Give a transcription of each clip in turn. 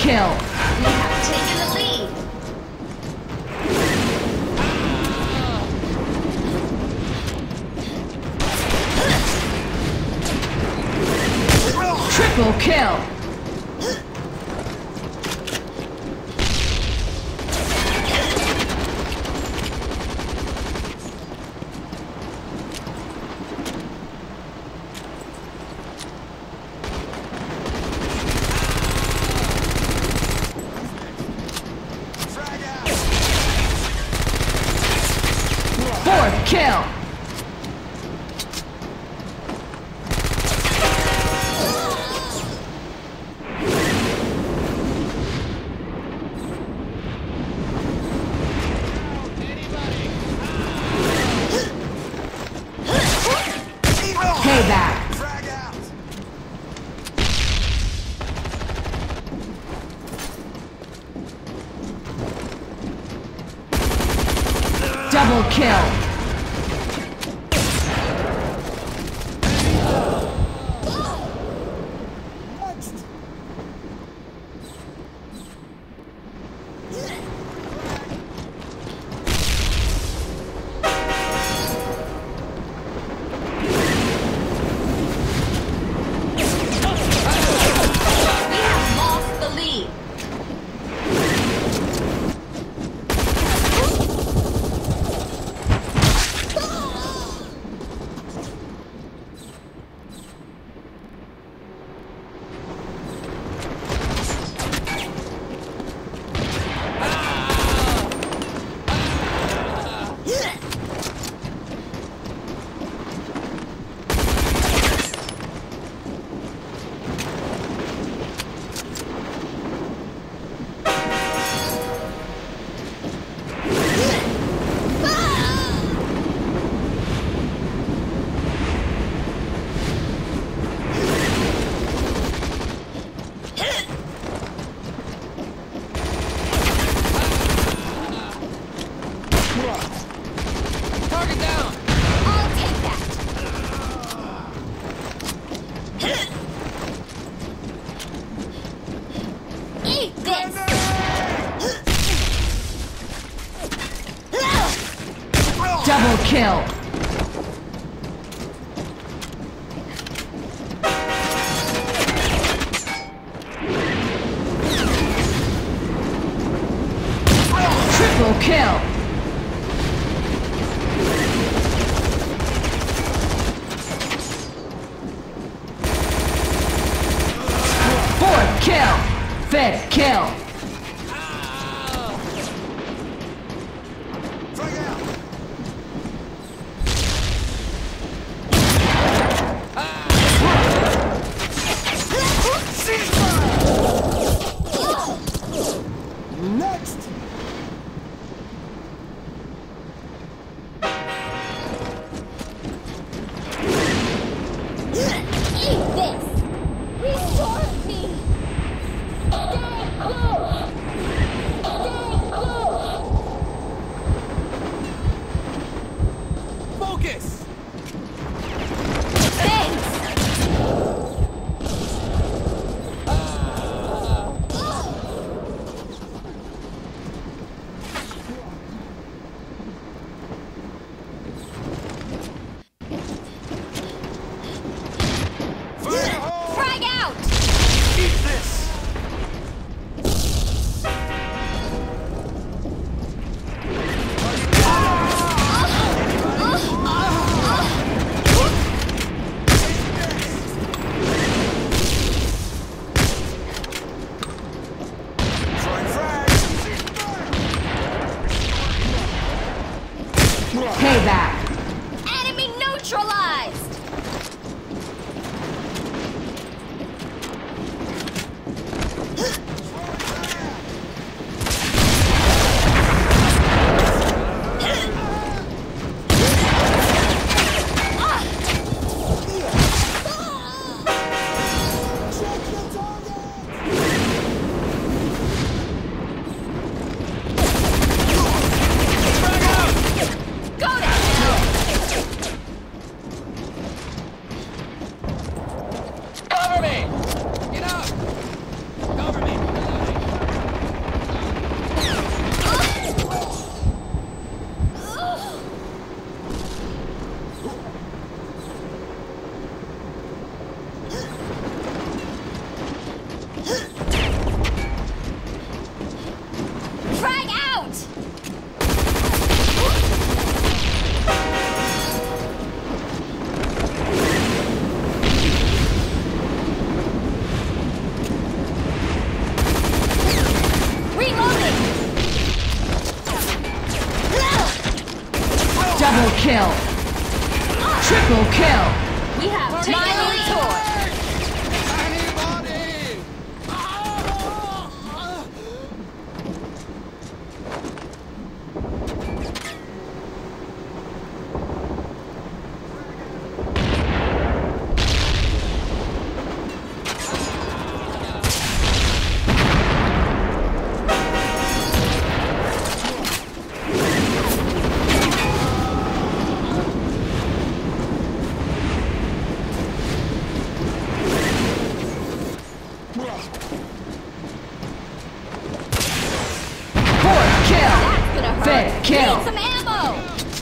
kill. We have taken the lead. Triple kill. Fourth kill. Payback. Double kill. We have lost the lead. Target down! I'll take that. Eat this. Double kill. Triple kill. Fourth kill. Fifth kill. Next! Eat this. Restore me. Stay close. Stay close. Focus! Thanks. Frag out. Eat this! Payback. Enemy neutralized. Double kill. Triple kill. We have taken the lead. Anybody! Fourth kill. That's gonna hurt. Fifth kill. Need some ammo.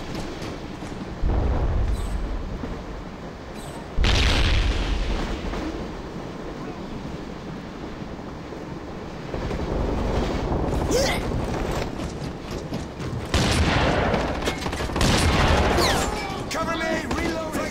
Cover me! Reloading!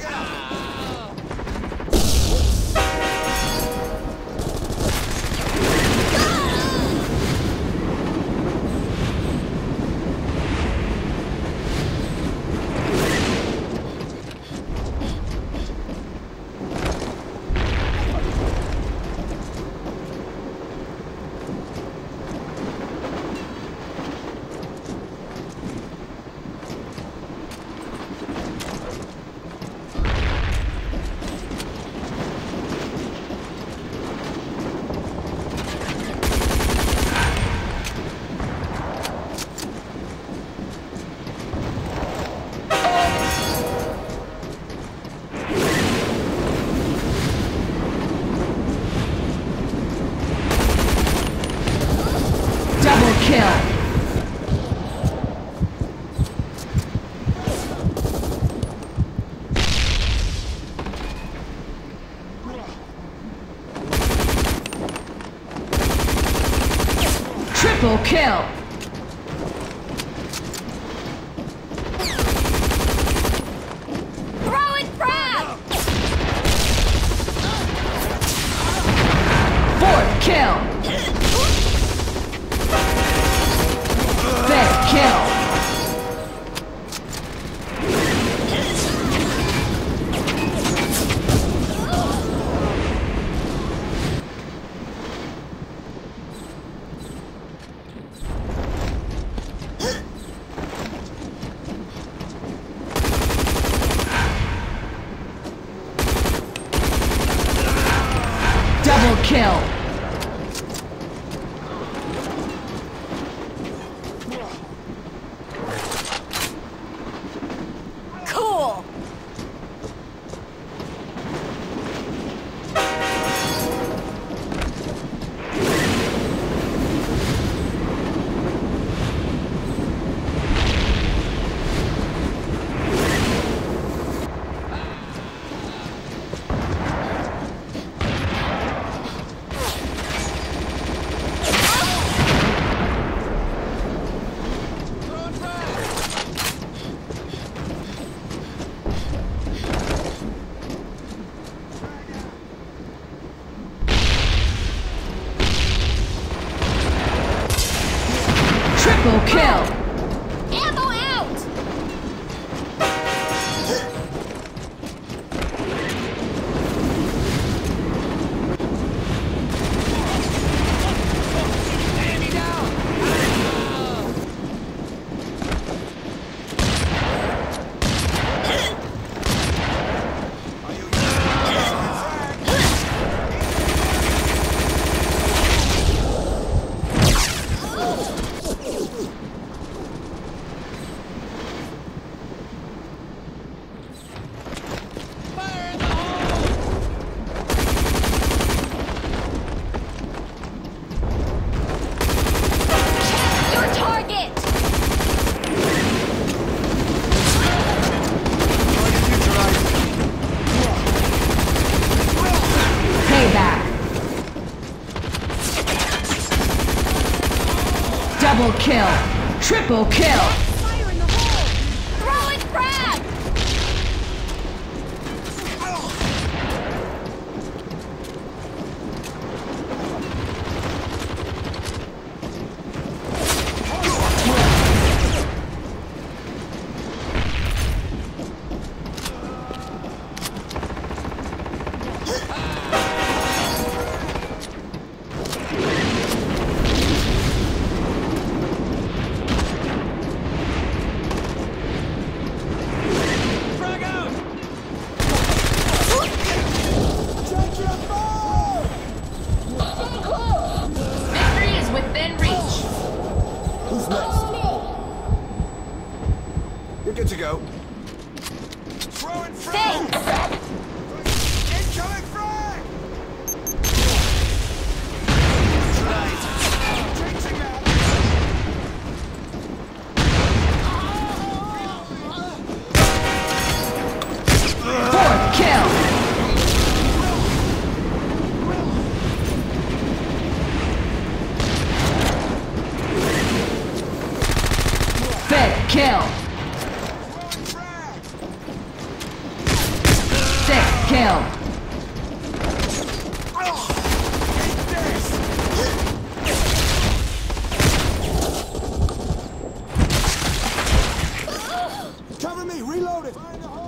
Double kill. Triple kill. Throw and frag. Fourth kill. Fifth kill. Double kill. Cool. Triple kill. Ammo out. Enemy down! Fire in the hole! Your target. Payback. Double kill. Triple kill. Fire in the hole. Throw and frag. Good to go. Throwing frag! Thanks! Incoming frag! Changing that! Fourth kill. Fifth kill. Throwing frag! Sixth kill. Take this! Cover me! Reload it! Fire in the hole!